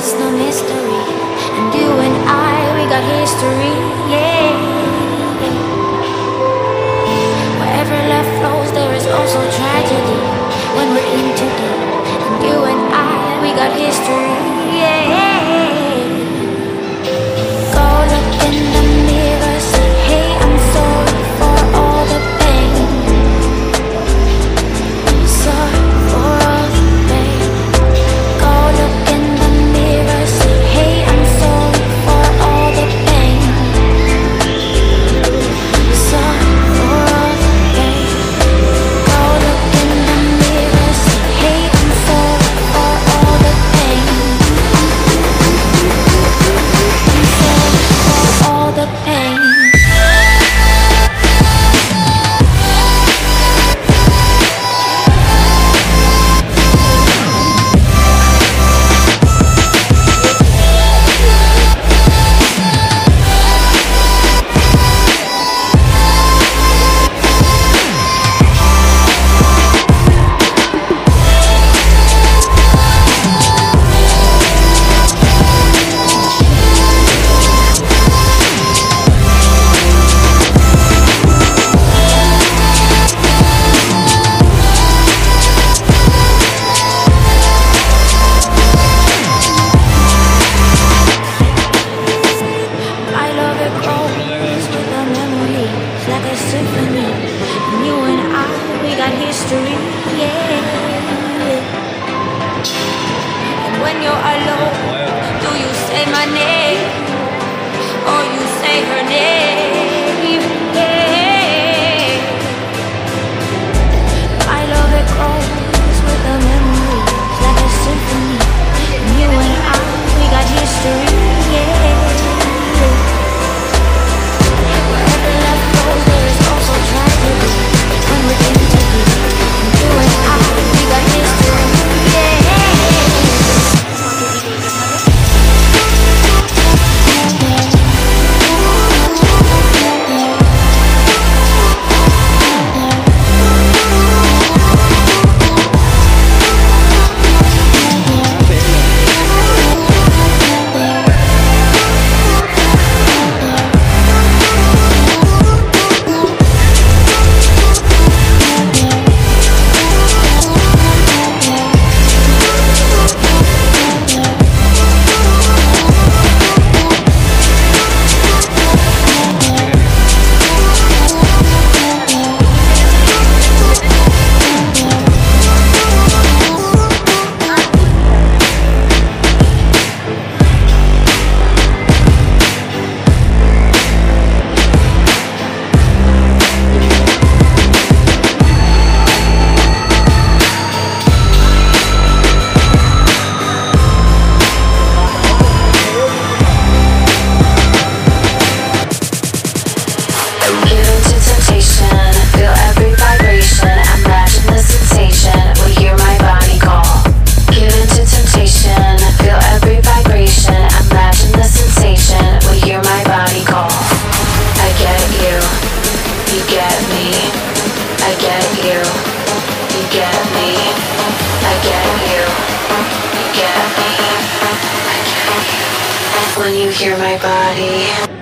no mystery. And you and I, we got history, yeah. Wherever love flows, there is also tragedy. When we're in too deep, and you and I, we got history, yeah. Go look in the mirror, say, hey, I'm sorry for all the pain. Sorry for all the pain. Go look in the mirror, say, hey, I'm sorry for all the pain. Sorry for all the pain. Go look in the mirror, say, hey, I'm sorry for all the pain. I'm sorry for all the pain. I love it grows with a memory, it's like a symphony. And you and I, we got history, yeah. And when you're alone, do you say my name, or you say her name, yeah. I love it grows with a memory, it's like a symphony. And you and I, we got history, yeah. Wherever love goes, there is also tragedy. When we're in too deep, and you and I, we got history, yeah. When you hear my body